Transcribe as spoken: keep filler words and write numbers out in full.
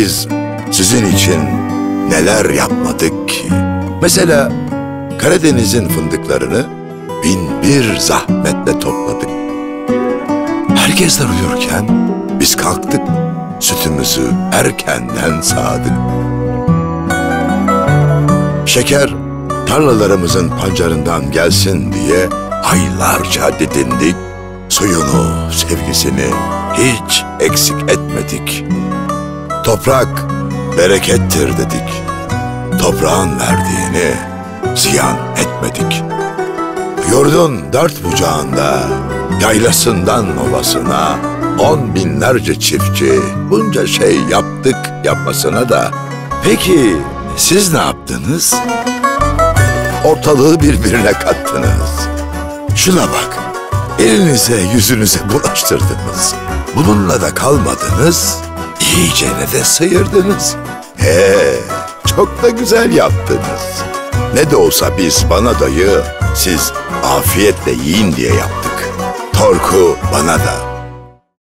biz sizin için neler yapmadık ki? Mesela Karadeniz'in fındıklarını bin bir zahmetle topladık. Herkesler uyurken biz kalktık, sütümüzü erkenden sağdık. Şeker tarlalarımızın pancarından gelsin diye aylarca didindik. Suyunu, sevgisini hiç eksik etmedik. Toprak berekettir dedik. Toprağın verdiğini ziyan etmedik. Yurdun dört bucağında, yaylasından ovasına, on binlerce çiftçi bunca şey yaptık yapmasına da. Peki siz ne yaptınız? Ortalığı birbirine kattınız. Şuna bak, elinize yüzünüze bulaştırdınız. Bununla da kalmadınız, iyicene de sıyırdınız. He, çok da güzel yaptınız. Ne de olsa biz bana dayı, siz afiyetle yiyin diye yaptık. Torku bana da,